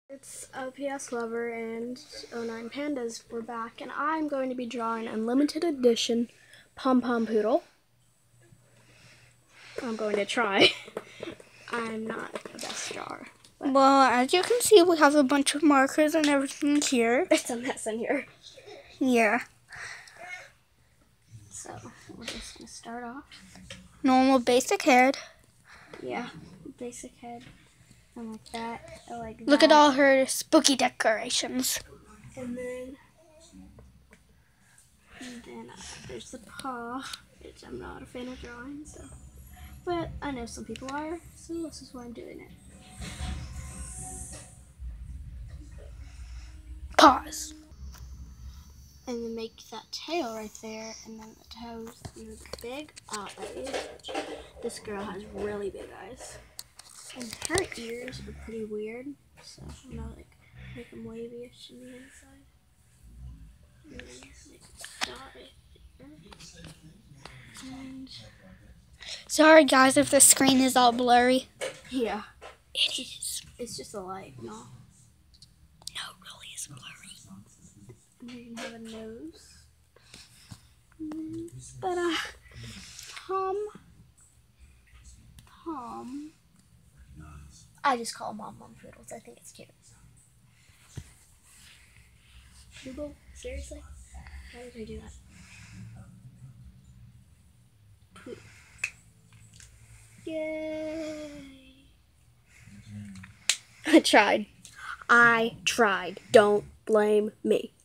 It's PS Lover and 09 Pandas. We're back, and I'm going to be drawing a limited edition pom-pom poodle. I'm going to try. I'm not the best drawer. Well, as you can see, we have a bunch of markers and everything here. It's a mess in here. Yeah. So, we're just going to start off. Normal basic head. Yeah, basic head. And like that. I like that. Look at all her spooky decorations. And then there's the paw, which I'm not a fan of drawing, so. But I know some people are, so this is why I'm doing it. Paws. And then make that tail right there, and then the toes, and the big eyes. This girl has really big eyes. And her ears are pretty weird, so I'm gonna like make them wavy-ish on the inside. And then make a dot right there. And Sorry guys if the screen is all blurry. yeah, It is. it's just a light, no. No, it really is blurry. And then you can have a nose. But Tom. I just call them pom-pom poodles. I think it's cute. Poodle? Seriously? Why did I do that? Poodle. Yay! I tried. Don't blame me.